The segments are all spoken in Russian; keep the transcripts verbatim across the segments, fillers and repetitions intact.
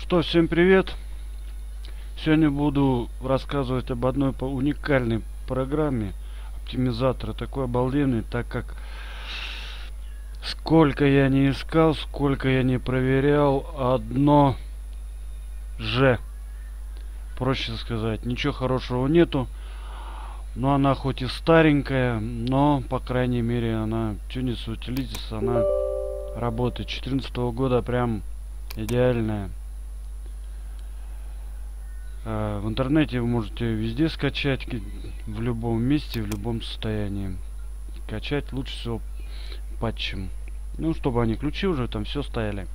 Что, всем привет! Сегодня буду рассказывать об одной уникальной программе оптимизатора, такой обалденный, так как сколько я не искал, сколько я не проверял, одно же, проще сказать, ничего хорошего нету. Но она хоть и старенькая, но по крайней мере она Tunis Utilities, она работает. четырнадцатого года, прям идеальная. В интернете вы можете везде скачать, в любом месте, в любом состоянии. Качать лучше всего патчем. Ну, чтобы они ключи уже там все стояли.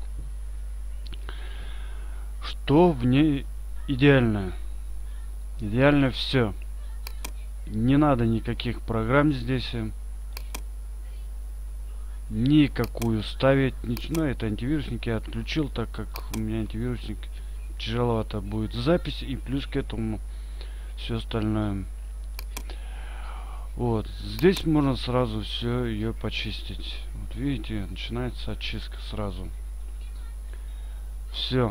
Что в ней идеально? Идеально все. Не надо никаких программ здесь. Никакую ставить. Ничего. Ну, это антивирусник я отключил, так как у меня антивирусник тяжеловато будет запись, и плюс к этому все остальное. Вот здесь можно сразу все ее почистить. Вот видите, начинается очистка сразу. Все.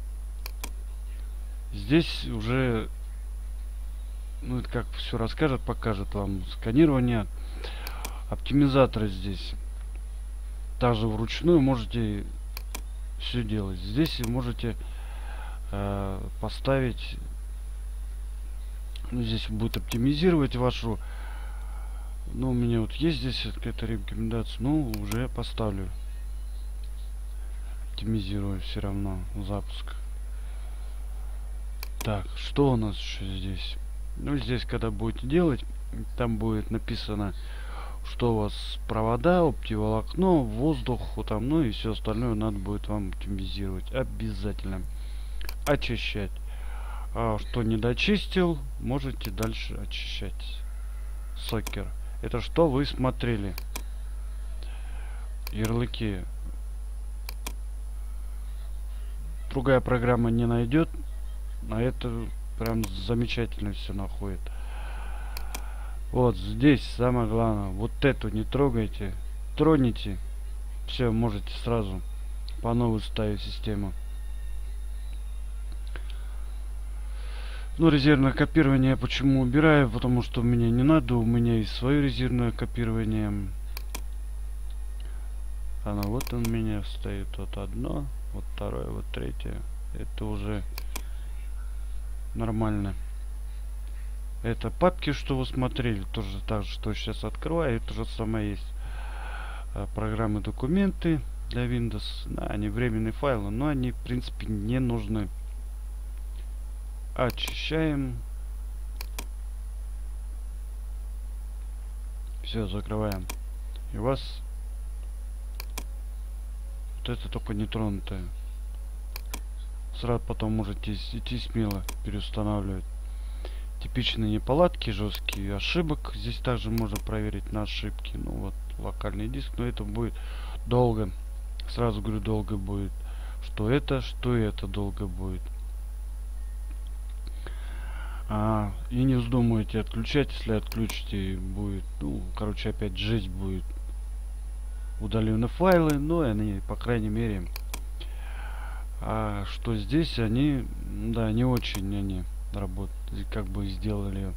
Здесь уже, ну, это как все расскажет, покажет вам сканирование оптимизатора. Здесь также вручную можете все делать. Здесь вы можете э, поставить, ну, здесь будет оптимизировать вашу, ну, у меня вот есть здесь какая-то рекомендация, ну, уже поставлю, оптимизирую все равно запуск. Так, что у нас еще здесь? Ну, здесь, когда будете делать, там будет написано, что у вас провода, оптиволокно, воздух, там, ну и все остальное надо будет вам оптимизировать. Обязательно. Очищать. А что не дочистил, можете дальше очищать. Сокер. Это что вы смотрели? Ярлыки. Другая программа не найдет. А это прям замечательно все находит. Вот здесь самое главное. Вот эту не трогайте. Троните. Все, можете сразу по новой ставить систему. Ну, резервное копирование я почему убираю? Потому что у меня не надо. У меня есть свое резервное копирование. Оно вот у меня стоит. Вот одно. Вот второе. Вот третье. Это уже нормально. Это папки, что вы смотрели, тоже так же, что сейчас открываю, то же самое есть. Программы, документы для Windows, да, они временные файлы, но они в принципе не нужны. Очищаем. Все, закрываем. И у вас вот это только не тронутое. Сразу потом можете идти смело переустанавливать. Типичные неполадки, жесткие ошибок. Здесь также можно проверить на ошибки. Ну вот, локальный диск, но это будет долго. Сразу говорю, долго будет. Что это, что это долго будет. А, и не вздумайте отключать. Если отключите, будет, ну, короче, опять жесть будет. Удалены файлы, но они, по крайней мере. А что здесь, они, да, не очень они работают, как бы сделали.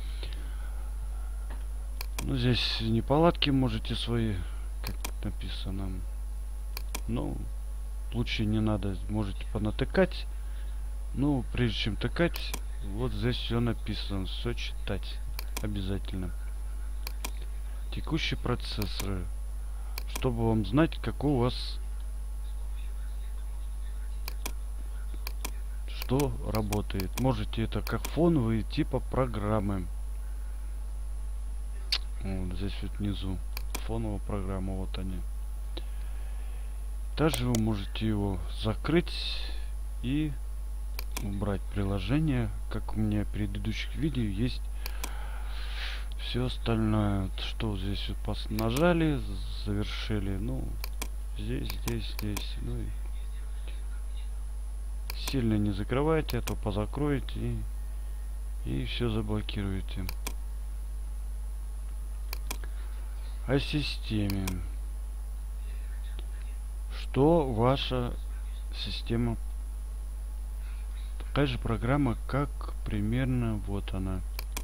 Ну, здесь неполадки можете свои, как написано. Ну, лучше не надо, можете понатыкать. Ну, прежде чем тыкать, вот здесь все написано, все читать обязательно. Текущий процессор, чтобы вам знать, какой у вас что работает. Можете это как фоновые типа программы. Вот здесь вот внизу фоновая программа, вот они. Также вы можете его закрыть и убрать приложение, как у меня в предыдущих видео есть все остальное. Вот что здесь вот нажали, завершили, ну здесь, здесь, здесь, ну и сильно не закрывайте, а то позакроете и, и все заблокируете. О системе. Что ваша система Такая же программа, как примерно вот она.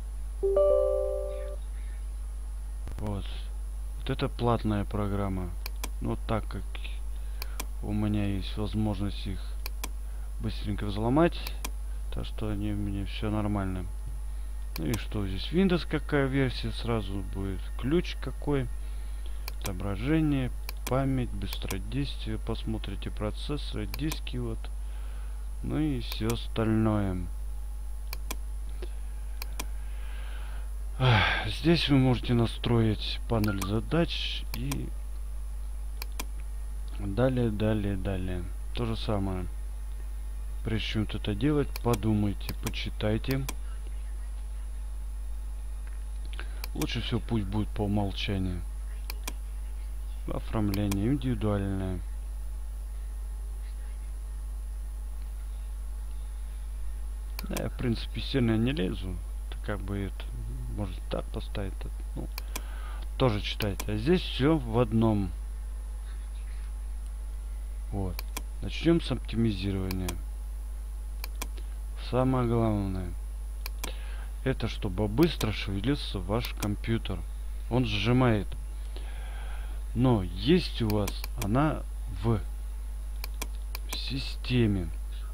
Вот. Вот это платная программа. Но так как у меня есть возможность их быстренько взломать, так что они у меня все нормально. Ну и что здесь? Windows какая версия сразу будет? Ключ какой? Отображение, память, быстродействие. Посмотрите процессоры, диски вот. Ну и все остальное. Здесь вы можете настроить панель задач и далее, далее, далее. То же самое. Прежде чем это делать, подумайте, почитайте. Лучше всего пусть будет по умолчанию. Оформление индивидуальное. Да, я в принципе сильно не лезу. Это как бы это может так поставить. Ну, тоже читайте. А здесь все в одном. Вот. Начнем с оптимизирования. Самое главное, это чтобы быстро шевелился ваш компьютер. Он сжимает. Но есть у вас она в системе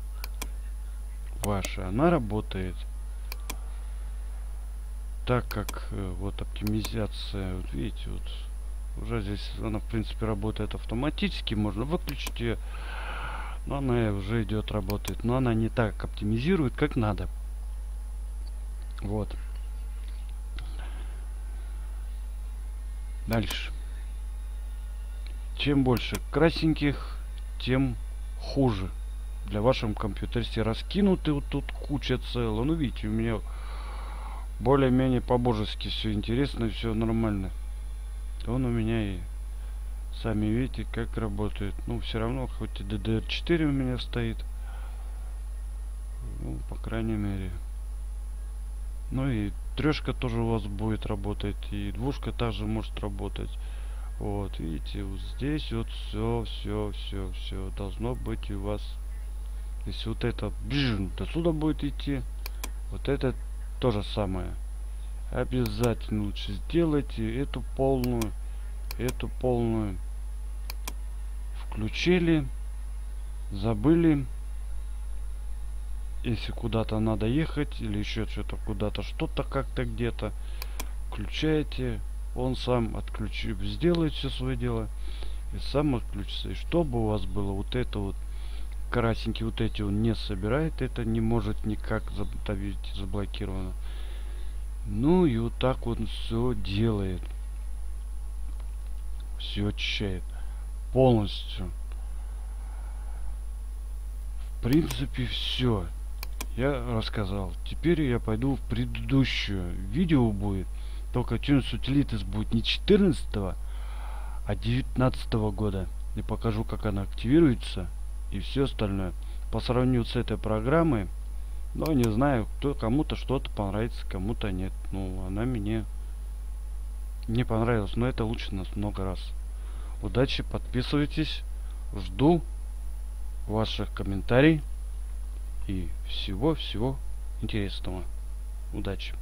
ваша. Она работает так как э, вот оптимизация, вот видите, вот уже здесь она в принципе работает автоматически. Можно выключить ее, но она уже идет, работает. Но она не так оптимизирует, как надо. Вот. Дальше. Чем больше красненьких, тем хуже. Для вашего компьютера, если раскинуты вот тут куча целая. Ну видите, у меня более-менее по-божески все интересно, все нормально. Он у меня и сами видите, как работает. Ну, все равно, хоть и ди ди эр четыре у меня стоит. Ну, по крайней мере. Ну и трешка тоже у вас будет работать. И двушка также может работать. Вот, видите, вот здесь вот все, все, все, все должно быть у вас. Если вот это бжин, до сюда будет идти, вот это то же самое. Обязательно лучше сделайте эту полную, эту полную. Включили, забыли. Если куда-то надо ехать или еще что-то куда-то, что-то как-то где-то, включаете, он сам отключит, сделает все свое дело и сам отключится. И чтобы у вас было вот это вот красненькие, вот эти он не собирает, это не может никак видите, заблокировано. Ну и вот так вот все делает, все очищает полностью. В принципе все я рассказал. Теперь я пойду в предыдущее видео будет, только Tunes Utilities будет не четырнадцатого, а девятнадцатого года. И покажу, как она активируется и все остальное. По сравнению с этой программой, но не знаю, кто кому-то что-то понравится, кому-то нет. Ну, она мне не понравилась, но это лучше нас много раз. Удачи, подписывайтесь, жду ваших комментариев и всего-всего интересного. Удачи!